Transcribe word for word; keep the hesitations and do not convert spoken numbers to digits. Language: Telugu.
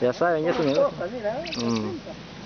Ya saben, ya su negocio. Cosas, mira, Mm.